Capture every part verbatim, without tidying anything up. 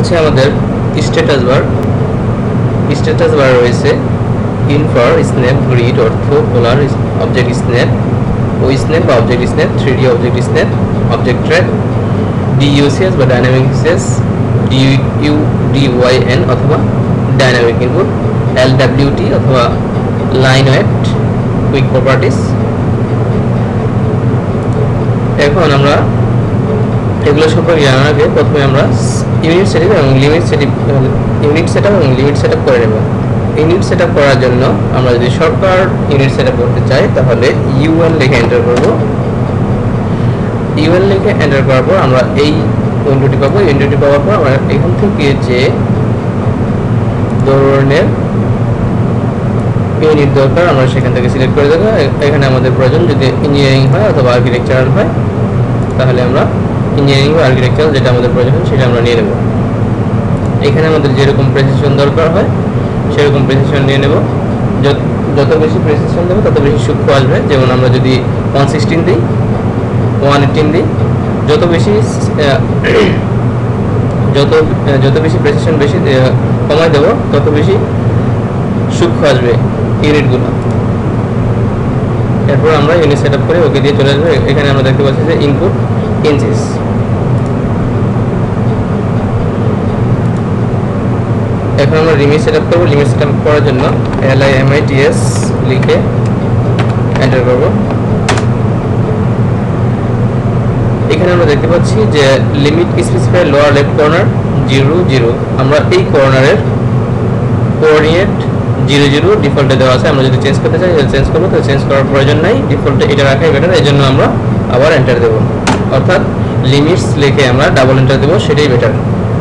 হচ্ছে আমাদের status bar. Status bar রয়েছে infer, snap, grid, ortho, polar, object snap, ও স্ন্যাপ বা object snap, three D object snap, object track, DUCS বা dynamic CS, ডিইউডিওয়াইএন অথবা dynamic input, এলডব্লিউটি অথবা line wait, quick properties. এখন আমরা এগুলো সম্পর্কে জানার আগে প্রথমে আমরা ইউনিট সেটআপ এবং লিমিট সেটআপ ইউনিট সেটআপ এবং লিমিট সেটআপ করে নেব। ইউনিট সেটআপ করার জন্য আমরা যদি শর্টকাট ইউনিট সেটআপ করতে চাই তাহলে ইউএল লিখে এন্টার করব। ইউএল লিখে এন্টার করার পর আমরা এই উইন্ডোটি পাবো। উইন্ডোটি পাওয়ার পর আমরা এখান থেকে যে ধরনের ইউনিট দরকার আমরা সেখান থেকে সিলেক্ট করে দেবো। এখানে আমাদের প্রয়োজন যদি ইঞ্জিনিয়ারিং হয় অথবা আর্কিটেকচারাল হয় তাহলে আমরা ইঞ্জিনিয়ারিং বা আর্কিটেকচারাল যেটা আমাদের প্রয়োজন সেটা আমরা নিয়ে নেব। এখানে আমাদের যেরকম প্রেসিশন দরকার হয় সেরকম প্রেসিশন নিয়ে নেব। যত বেশি প্রেসিশন দেবো তত বেশি সূক্ষ্ম আসবে। যেমন আমরা যদি ওয়ান সিক্সটিন দিই, ওয়ান এইটিন দিই, যত বেশি যত যত বেশি প্রেসিশন বেশি কমাই দেবো তত বেশি সূক্ষ্ম আসবে ইউনিটগুলো। এরপর আমরা ইউনিট সেট আপ করে ওকে দিয়ে চলে আসবে। এখানে আমরা দেখতে পাচ্ছি যে ইনপুট ইঞ্চিস। এখন আমরা লিমিট সেট আপ করবো। লিমিট সেট আপ করার জন্য L I M I T S লিখে এন্টার করব। এখানে আমরা দেখতে পাচ্ছি যে limit specify lower left corner zero zero. আমরা এই কর্নারের কোঅর্ডিনেট জিরো জিরো ডিফল্টে দেওয়া আছে। আমরা যদি চেঞ্জ করতে চাই চেঞ্জ করবো, তো চেঞ্জ করার প্রয়োজন নাই, ডিফল্টে এটা রাখাই বেটার। এই জন্য আমরা আবার এন্টার দেবো, অর্থাৎ লিমিটস লিখে আমরা ডাবল এন্টার দেবো, সেটাই বেটার।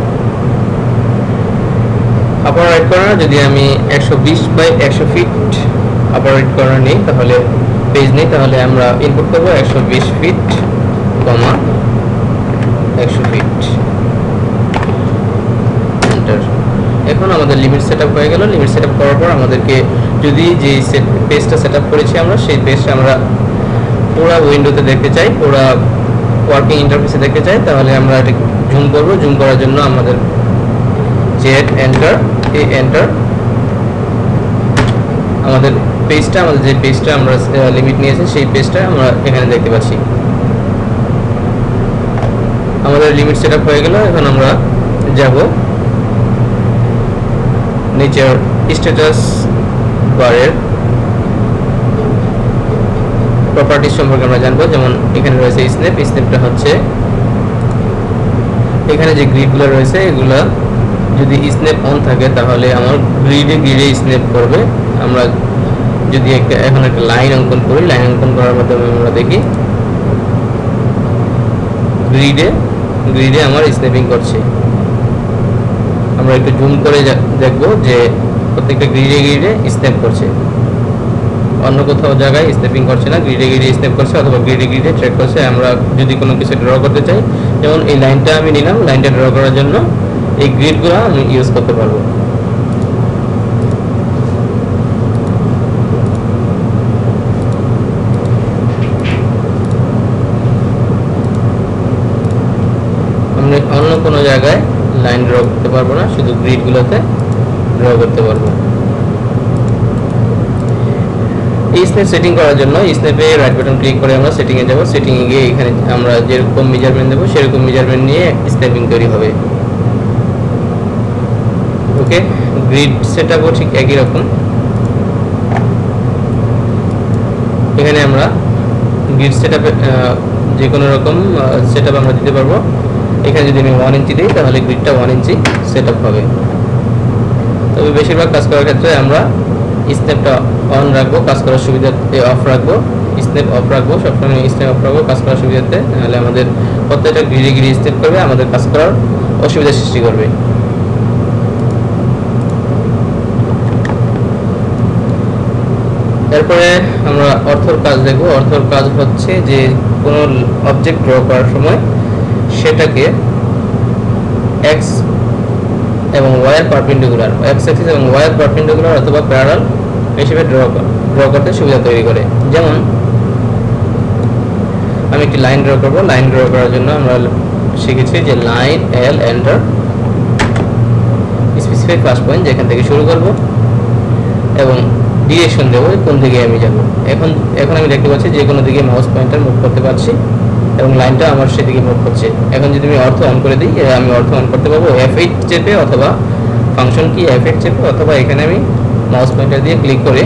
আপার রাইট কর্নার যদি আমি একশো বিশ বাই একশো ফিট আপার রাইট কর্নার নিই তাহলে পেজ নেই, তাহলে আমরা ইনপুট করবো একশো বিশ ফিট কমা একশো ফিট এন্টার। এখন আমাদের লিমিট সেট আপ হয়ে গেল। লিমিট সেট আপ করার পর আমাদেরকে যদি যে পেজটা সেট আপ করেছি আমরা সেই পেজটা আমরা পুরো উইন্ডোতে দেখতে চাই, পুরো ওয়ার্কিং ইন্টারফেসে দেখতে চাই, তাহলে আমরা এটা জুম করব। জুম করার জন্য আমাদের জেড এন্টার, এ এন্টার। আমাদের পেজটা আমাদের যে পেজটা আমরা লিমিট নিয়েছি সেই পেজটা আমরা এখানে দেখতে পাচ্ছি। আমাদের লিমিট সেট আপ হয়ে গেল। এখন আমরা যাব নিচের স্ট্যাটাস বারের প্রপার্টিজ সম্পর্কে আমরা জানবো। যেমন এখানে রয়েছে স্ন্যাপ। স্ন্যাপটা হচ্ছে এখানে যে গ্রিডগুলো রয়েছে এগুলা যদি স্ন্যাপ অন থাকে তাহলে আমার গ্রিডে গ্রিডে স্ন্যাপ করবে। আমরা যদি একটা এখন একটা লাইন অঙ্কন করি, লাইন অঙ্কন করার মাধ্যমে আমরা দেখি গ্রিডে গ্রিডে আমার স্ন্যাপিং করছে। আমরা একটু জুম করে দেখবো যে প্রত্যেকটা গ্রিডে গ্রিডে স্ন্যাপ করছে, অন্য কোথাও জায়গায় স্ন্যাপিং করছে না, গ্রিডে গ্রিডে স্ন্যাপ করছে অথবা গ্রিডে গ্রিডে ট্র্যাক করছে। আমরা যদি কোনো কিছু ড্র করতে চাই, যেমন এই লাইনটা আমি নিলাম, লাইনটা ড্র করার জন্য এই গ্রিডগুলো আমি ইউজ করতে পারবো। আমি অন্য কোনো জায়গায় লাইন ড্র করতে পারবো না, শুধু গ্রিডগুলোতে ড্র করতে পারবো। এই স্ন্যাপ সেটিং করার জন্য স্ন্যাপে রাইট বাটন ক্লিক করে আমরা সেটিং এ যাব। সেটিং এ গিয়ে এখানে আমরা যেরকম মেজারমেন্ট দেবো সেরকম মেজারমেন্ট নিয়ে স্ন্যাপিং তৈরি হবে। ওকে, গ্রিড সেটআপও ঠিক একই রকম। এখানে আমরা গ্রিড সেটআপে যে কোনো রকম সেটআপ আমরা দিতে পারবো। এখানে যদি আমি ওয়ান ইঞ্চি দিই তাহলে গ্রিডটা ওয়ান ইঞ্চি সেটআপ হবে। তবে বেশিরভাগ কাজ করার ক্ষেত্রে আমরা স্ন্যাপটা অন রাখবো, কাজ করার সুবিধাতে অফ রাখবো। স্ন্যাপ অফ রাখবো, সবসময় স্ন্যাপ অফ রাখবো কাজ করার সুবিধাতে, নাহলে আমাদের প্রত্যেকটা গ্রিডে গ্রিডে স্ন্যাপ করবে, আমাদের কাজ করার অসুবিধা সৃষ্টি করবে। এরপরে আমরা অর্থর কাজ দেখব। অর্থর কাজ হচ্ছে যে কোনো অবজেক্ট ড্র করার সময় সেটাকে এক্স এবং ওয়াই এর পারপেন্ডিকুলার, এক্স অ্যাক্সিস এবং ওয়াই এর পারপেন্ডিকুলার অথবা প্যারালাল হিসেবে ড্র ড্র করতে সুবিধা তৈরি করে। যেমন আমি একটি লাইন ড্র করব। লাইন ড্র করার জন্য আমরা শিখেছি যে লাইন এল এন্টার। সেই ফার্স্ট পয়েন্ট যেখান থেকে শুরু করব এবং ডিরেকশন দেবো কোন দিকে আমি যাব। এখন এখন আমি দেখতে পাচ্ছি যে কোনো দিকে মাউস পয়েন্টার মুভ করতে পারছি এবং লাইনটা আমার সেদিকে মুভ করছে। এখন যদি আমি অর্থ অন করে দিই, আমি অর্থ অন করতে পারবো এফ এইট চেপে অথবা ফাংশন কি এফ এইট চেপে, অথবা এখানে আমি মাউস পয়েন্টার দিয়ে ক্লিক করে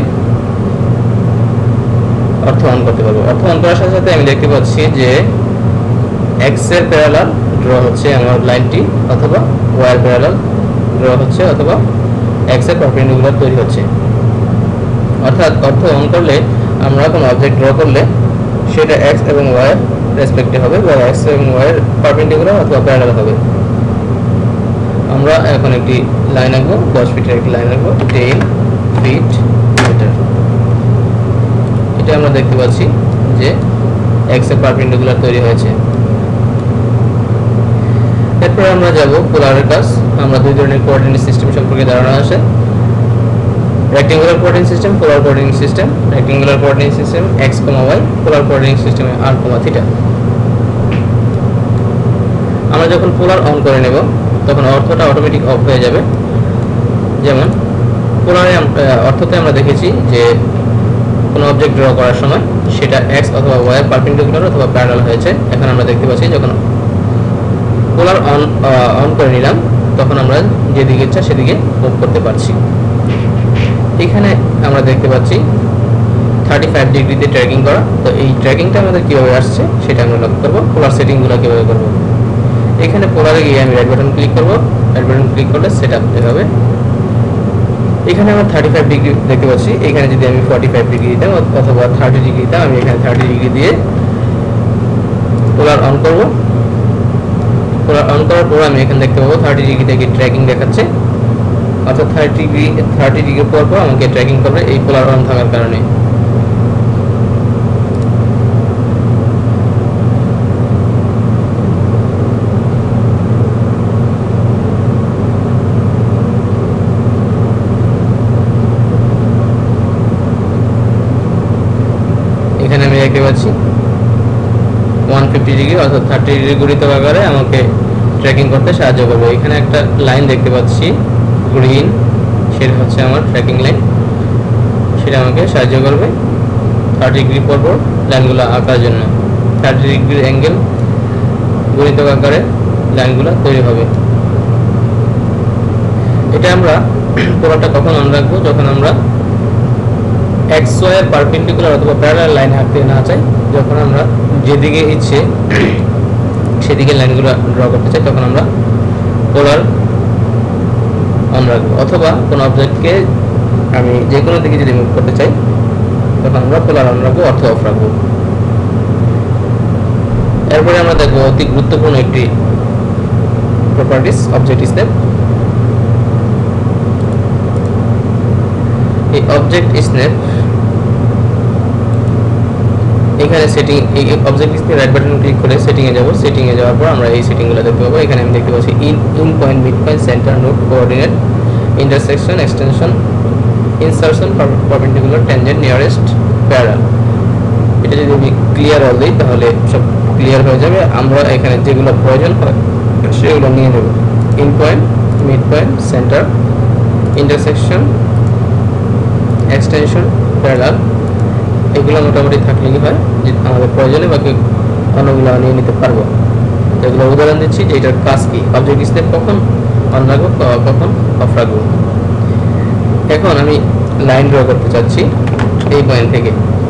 অর্থ অন করতে পারবো। অর্থ অন করার সাথে সাথে আমি দেখতে পাচ্ছি যে এক্স এর প্যারালাল ড্র হচ্ছে আমার লাইনটি, অথবা ওয়াই এর প্যারালাল ড্র হচ্ছে, অথবা এক্স এর পারপেন্ডিকুলার তৈরি হচ্ছে। অর্থাৎ অর্থ অন করলে আমরা কোনো অবজেক্ট ড্র করলে সেটা এক্স এবং ওয়াই এর রেসপেক্টে হবে, বা এক্স এবং ওয়াই এর পারপেন্ডিকুলার অথবা প্যারালাল হবে। আমরা এখন একটি লাইন আঁকবো, দশ ফিটের একটি লাইন আঁকবো, টেন ফিট মিটার। এটা আমরা দেখতে পাচ্ছি যে এক্স এর পারপেন্ডিকুলার তৈরি হয়েছে। এরপর আমরা যাব পোলারের কাজ। আমরা দুই ধরনের কোঅর্ডিনেট সিস্টেম সম্পর্কে ধারণা আছে, rectangular coordinate system, polar coordinate system. Rectangular coordinate system X comma Y, polar coordinate সিস্টেমে আর কমা থিটা। আমরা যখন পোলার অন করে নেব তখন অর্থটা অটোমেটিক অফ হয়ে যাবে। যেমন পোলারে অর্থতে আমরা দেখেছি যে কোনো অবজেক্ট ড্র করার সময় সেটা এক্স অথবা ওয়াই এর পারপেন্ডিকুলার অথবা প্যারালাল হয়েছে। এখন আমরা দেখতে পাচ্ছি যখন পোলার অন অন করে নিলাম তখন আমরা যেদিকে ইচ্ছা সেদিকে মুভ করতে পারছি। এখানে আমরা দেখতে পাচ্ছি থার্টি ফাইভ ডিগ্রিতে ট্র্যাকিং করা। তো এই ট্র্যাকিংটা আমাদের কীভাবে আসছে সেটা আমরা লক্ষ্য করবো। পোলার সেটিংগুলো কীভাবে করবো, এখানে পোলারে গিয়ে আমি রাইট বাটন ক্লিক করবো। রাইট বাটন ক্লিক করলে সেট আপ হবে। এখানে আমরা থার্টি ফাইভ ডিগ্রি দেখতে পাচ্ছি। এখানে যদি আমি ফর্টি ফাইভ ডিগ্রি দিতাম অথবা থার্টি ডিগ্রি দিতাম, আমি এখানে থার্টি ডিগ্রি দিয়ে পোলার অন করবো। পোলার অন করার পর আমি এখানে দেখতে পাবো থার্টি ডিগ্রি থেকে ট্র্যাকিং দেখাচ্ছে, অর্থাৎ থার্টি ডিগ্রি থার্টি ডিগ্রি পর পর আমাকে ট্র্যাকিং করবে এই পোলার অন থাকার কারণে। এখানে আমি দেখতে পাচ্ছি ওয়ান ফিফটি ডিগ্রি অর্থাৎ থার্টি ডিগ্রি গুণিত আকারে আমাকে ট্র্যাকিং করতে সাহায্য করবে। এখানে একটা লাইন দেখতে পাচ্ছি গ্রিন, সেটা হচ্ছে আমার ট্র্যাকিং লাইন, সেটা আমাকে সাহায্য করবে থার্টি ডিগ্রি পর পর লাইনগুলো আঁকার জন্য। থার্টি ডিগ্রি অ্যাঙ্গেল গুণিত আকারে লাইনগুলো তৈরি হবে। এটা আমরা পুরোটা কখন অন রাখবো, যখন আমরা এক্স ওয়াই এর পারপেন্ডিকুলার অথবা প্যারালাল লাইন আঁকতে না চাই, যখন আমরা যেদিকে ইচ্ছে সেদিকে লাইনগুলো ড্র করতে চাই তখন আমরা পোলার অন রাখবো। অথবা কোনো অবজেক্টকে আমি যে কোনো দিকে যদি মুভ করতে চাই তখন আমরা পোলার অন রাখবো, অর্থ অফ রাখবো। এরপরে আমরা দেখবো অতি গুরুত্বপূর্ণ একটি প্রপার্টিস, অবজেক্ট স্ন্যাপ। এই অবজেক্ট স্ন্যাপ এখানে সেটিং, এই object snap right button click করে সেটিং এ যাব। সেটিং এ যাওয়ার পর আমরা এই সেটিংগুলো দেখতে পাবো। এখানে আমি দেখতে পাচ্ছি end end point, mid point, centre, node, coordinate, intersection, extension, insertion, perpendicular, tangent, nearest, parallel. এটা যদি আমি ক্লিয়ার অল দিই তাহলে সব ক্লিয়ার হয়ে যাবে। আমরা এখানে যেগুলো প্রয়োজন হয় সেগুলো নিয়ে নেব। End point, mid point, centre, intersection, extension, parallel, এগুলো মোটামুটি থাকলে কি হয় যে আমাদের প্রয়োজনে বাকি অন্যগুলো নিয়ে নিতে পারবো। যেগুলো উদাহরণ দিচ্ছি যে এটার কাজ কি, অবজেক্ট স্ন্যাপ কখন অন রাখবো কখন অফ রাখবো। এখন আমি লাইন ড্র করতে চাচ্ছি এই পয়েন্ট থেকে,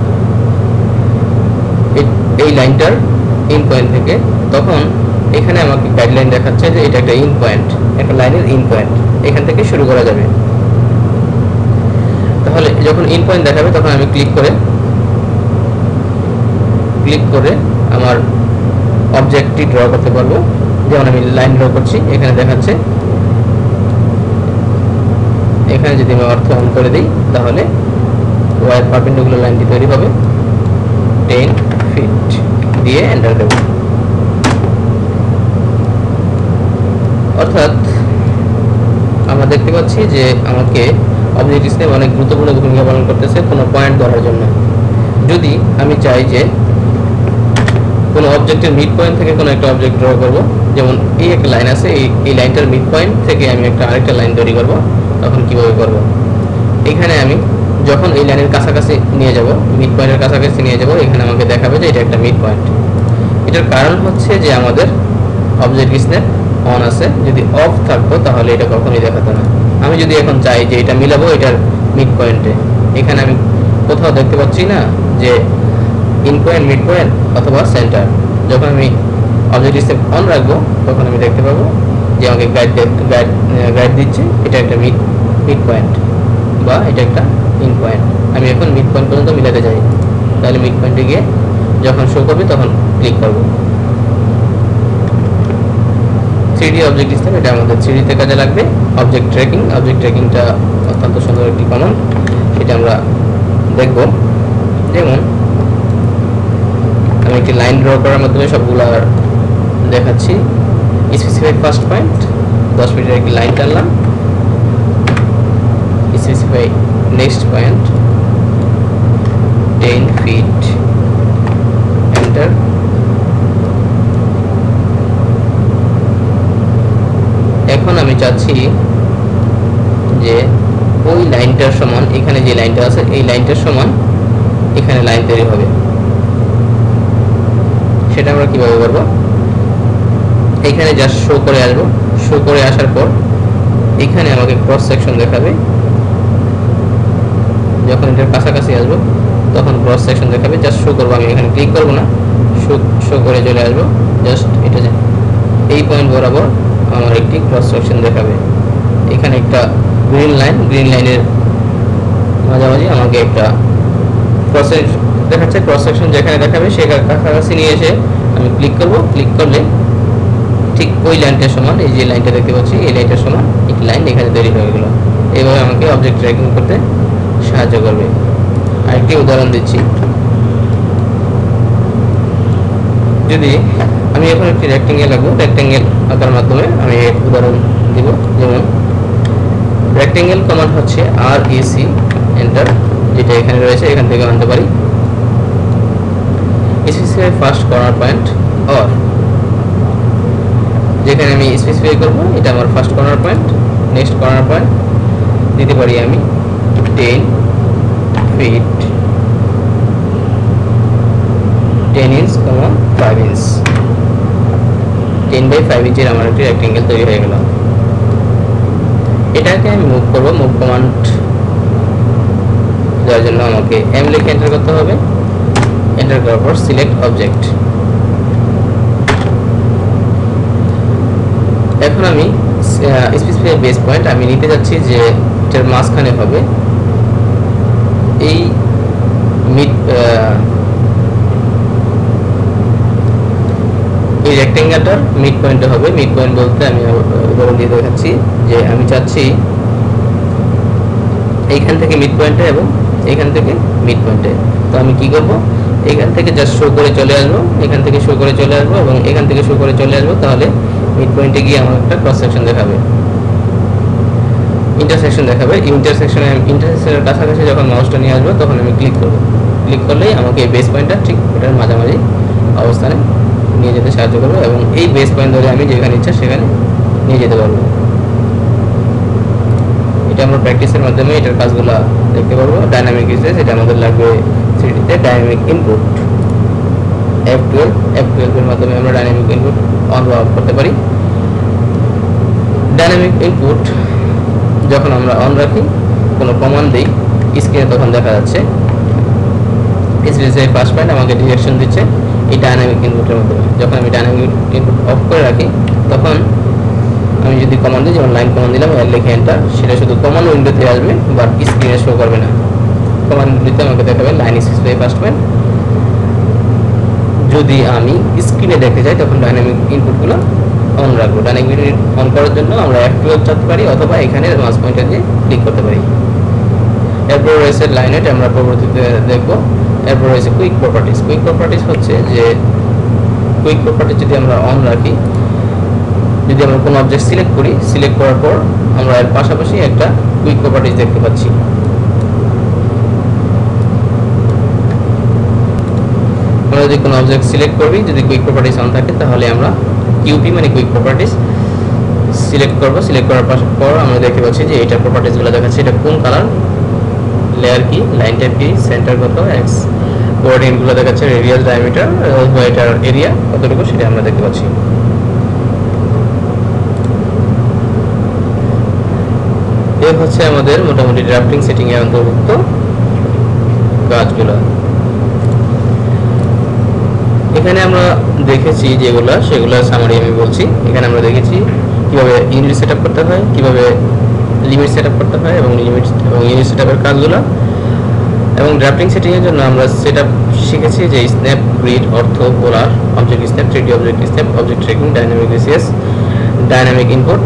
এই লাইনটার ইন পয়েন্ট থেকে। তখন এখানে আমাকে গাইডলাইন দেখাচ্ছে যে এটা একটা ইন পয়েন্ট, একটা লাইনের ইন পয়েন্ট, এখান থেকে শুরু করা যাবে। তাহলে যখন ইন পয়েন্ট দেখাবে তখন আমি ক্লিক করে ক্লিক করে আমার অবজেক্টটি ড্র করতে পারবো। যেমন আমি লাইন ড্র করছি, এখানে দেখাচ্ছে। এখানে যদি আমি অর্থ অন করে দিই তাহলে ওয়াই পারপেন্ডিকুলার লাইনটি তৈরি হবে। টেন ফিট দিয়ে এন্টার দেব। অর্থাৎ আমরা দেখতে পাচ্ছি যে আমাকে অবজেক্ট স্ন্যাপ অনেক গুরুত্বপূর্ণ ভূমিকা পালন করতেছে কোনো পয়েন্ট ধরার জন্য। যদি আমি চাই যে কোনো অবজেক্টের মিড পয়েন্ট থেকে কোনো একটা অবজেক্ট ড্র করব, যেমন এই একটা লাইন আছে, এই এই লাইনটার মিড পয়েন্ট থেকে আমি একটা আরেকটা লাইন তৈরি করব, তখন কিভাবে করব? এখানে আমি যখন এই লাইনের কাছাকাছি নিয়ে যাব, মিড পয়েন্টের কাছাকাছি নিয়ে যাব, এখানে আমাকে দেখাবে যে এটা একটা মিড পয়েন্ট। এটার কারণ হচ্ছে যে আমাদের অবজেক্ট স্ন্যাপ অন আছে, যদি অফ থাকতো তাহলে এটা কখনোই দেখাতো না। আমি যদি এখন চাই যে এটা মিলাবো এটার মিড পয়েন্টে, এখানে আমি কোথাও দেখতে পাচ্ছি না যে ইন পয়েন্ট, মিড পয়েন্ট অথবা সেন্টার। যখন আমি অবজেক্ট স্ন্যাপ অন রাখবো তখন আমি দেখতে পাবো যে আমাকে গাইড গাইড গাইড দিচ্ছে এটা একটা মিড মিড পয়েন্ট বা এটা একটা ইন পয়েন্ট। আমি এখন মিড পয়েন্ট পর্যন্ত মিলাতে চাই, তাহলে মিড পয়েন্টে গিয়ে যখন শো করবে তখন ক্লিক করব। থ্রি ডি অবজেক্ট স্ন্যাপ, এটা আমাদের থ্রি ডিতে কাজে লাগবে। অবজেক্ট ট্র্যাকিং, অবজেক্ট ট্র্যাকিংটা অত্যন্ত সুন্দর একটি কমান্ড, এটা আমরা দেখব। যেমন আমি একটি লাইন ড্র করার মাধ্যমে সবগুলা দেখাচ্ছি। স্পেসিফাই ফার্স্ট পয়েন্ট, দশ মিনিটের একটি লাইন টানলাম। Specify next point ten feet, enter. এখন আমি চাচ্ছি যে ওই লাইনটার সমান, এখানে যে লাইনটা আছে এই লাইনটার সমান এখানে লাইন তৈরি হবে। সেটা আমরা কিভাবে করব? এখানে জাস্ট শো করে আসবো, শো করে আসার পর এখানে আমাকে ক্রস সেকশন দেখাবে। যখন এটার কাছাকাছি আসবো তখন ক্রস সেকশন দেখাবে, জাস্ট শো করবো। আমি এখানে ক্লিক করবো না, শো শো করে চলে আসবো। জাস্ট এটা এই পয়েন্ট বরাবর আমার একটি ক্রস সেকশন দেখাবে। এখানে একটা গ্রিন লাইন, গ্রিন লাইনের মাঝামাঝি আমাকে একটা ক্রস সেকশন দেখাচ্ছে। ক্রস সেকশন যেখানে দেখাবে সেখানে কাছাকাছি নিয়ে এসে আমি ক্লিক করব। ক্লিক করলে ঠিক ওই লাইনটার সমান, এই যে লাইনটা দেখতে পাচ্ছি এই লাইনটার সমান একটি লাইন এখানে তৈরি হয়ে গেল। এইভাবে আমাকে অবজেক্ট ট্র্যাকিং করতে সাহায্য করবে। আরেকটি উদাহরণ দিচ্ছি। যদি আমি এখন একটি রেক্টেঙ্গেল আঁকবো, রেক্টেঙ্গেল আঁকার মাধ্যমে আমি এক উদাহরণ দিব। যেমন রেক্টেঙ্গেল কমান্ড হচ্ছে আর ই সি, এন্টার, যেটা এখানে রয়েছে এখান থেকে আনতে পারি। Specify first corner point, or যেখানে আমি স্পেসিফাই করব এটা আমার first corner point, next corner point দিতে পারি আমি ten feet, ten inch, five inch. Ten by ফাইভ ইঞ্চের আমার একটি রেক্টেঙ্গেল তৈরি হয়ে গেল। এটাকে আমি মুভ করব। মুভ কমান্ড দেওয়ার জন্য আমাকে এম লিখে এন্টার করতে হবে। এন্টার করার পর সিলেক্ট অবজেক্ট। এখন আমি স্পেসিফাই বেস পয়েন্ট আমি নিতে যাচ্ছি যে এটার মাঝখানে হবে, এই মিড এই রেক্টেঙ্গেলটার মিড পয়েন্টে হবে। মিড পয়েন্ট বলতে আমি উদাহরণ দিয়ে দেখাচ্ছি যে আমি চাচ্ছি এইখান থেকে মিড পয়েন্টে এবং এইখান থেকে মিড পয়েন্টে। তো আমি কি করব? এখান থেকে জাস্ট শো করে চলে আসবো, এখান থেকে শো করে চলে আসবো এবং এখান থেকে শো করে চলে আসবো। তাহলে মিড পয়েন্টে গিয়ে আমার একটা ক্রস সেকশন দেখাবে, ইন্টারসেকশন দেখাবে। ইন্টারসেকশনে ইন্টারসেকশনের কাছাকাছি যখন মাউসটা নিয়ে আসবো তখন আমি ক্লিক করব। ক্লিক করলেই আমাকে এই বেস পয়েন্টটা ঠিক এটার মাঝামাঝি অবস্থানে নিয়ে যেতে সাহায্য করবে এবং এই বেস পয়েন্ট ধরে আমি যেখানে ইচ্ছা সেখানে নিয়ে যেতে পারবো। এটা আমরা প্র্যাকটিসের মাধ্যমে এটার কাজগুলো দেখতে পারবো। ডাইনামিক রিসার্চ, এটা আমাদের লাগবে থ্রি ডিতে dynamic input. F twelve F twelve এর মাধ্যমে আমরা ডাইনামিক ইনপুট অন বা অফ করতে পারি। ডাইনামিক ইনপুট যখন আমরা অন রাখি, কোনো কমান্ড দিই স্ক্রিনে, তখন দেখা যাচ্ছে স্পেসিফাই ফার্স্ট পয়েন্ট আমাকে ডিরেকশন দিচ্ছে এই ডাইনামিক ইনপুটের মাধ্যমে। যখন আমি ডাইনামিক ইনপুট অফ করে রাখি তখন আমি যদি কমান্ড দিই, যেমন লাইন কমান্ড দিলাম, এর লিখে এন্টার, সেটা শুধু কমান্ড উইন্ডোতে আসবে বাট স্ক্রিনে শো করবে না। কমান্ড উইন্ডোতে আমাকে দেখাবে লাইন স্পেসিফাই ফার্স্ট পয়েন্ট। যদি আমি স্ক্রিনে দেখতে চাই তখন ডাইনামিক ইনপুটগুলো অন রাখবো। ডাইনামিক ইনপুট অন করার জন্য আমরা এফ টুয়েলভ চাপতে পারি অথবা এখানে মাউস পয়েন্টার দিয়ে ক্লিক করতে পারি। এরপর রয়েছে লাইনেট, আমরা পরবর্তীতে দেখব। এরপর রয়েছে কুইক প্রপার্টিজ। কুইক প্রপার্টিজ হচ্ছে যে কুইক প্রপার্টিজ যদি আমরা অন রাখি, যদি আমরা কোনো অবজেক্ট সিলেক্ট করি, সিলেক্ট করার পর আমরা এর পাশাপাশি একটা কুইক প্রপার্টিজ দেখতে পাচ্ছি। আমরা যদি কোনো অবজেক্ট সিলেক্ট করি, যদি কুইক প্রপার্টিস অন থাকে তাহলে আমরা কিউপি মানে কুইক প্রপার্টিস সিলেক্ট করব। সিলেক্ট করার পর আমরা দেখতে পাচ্ছি যে এটার প্রপার্টিসগুলো দেখাচ্ছে, এটা কোন কালার, লেয়ার কি, লাইন টাইপ কি, সেন্টার কত, এক্স, কোঅর্ডিনেটগুলো দেখাচ্ছে, রেডিয়াস, ডায়ামিটার, এটার এরিয়া কতটুকু সেটা আমরা দেখতে পাচ্ছি। এই হচ্ছে আমাদের মোটামুটি ড্রাফটিং সেটিং এর অন্তর্ভুক্ত কাজগুলো। এখানে আমরা দেখেছি যেগুলো, সেগুলো সামারি আমি বলছি। এখানে আমরা দেখেছি কিভাবে ইউনিট সেটআপ করতে হয়, কিভাবে লিমিট সেটআপ করতে হয় এবং লিমিট এবং ইউনিট সেটআপের কাজগুলো। এবং ড্রাফটিং সেটিং এর জন্য আমরা সেটআপ শিখেছি যে snap, grid, ortho, polar, object snap, three D object snap, object tracking, dynamic DCS, dynamic input,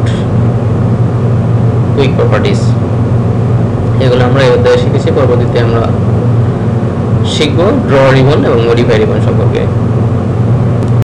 quick properties. এগুলো আমরা এই অধ্যায়ে শিখেছি। পরবর্তীতে আমরা শিখব ড্র রিবন এবং মডিফাই রিবন সম্পর্কে।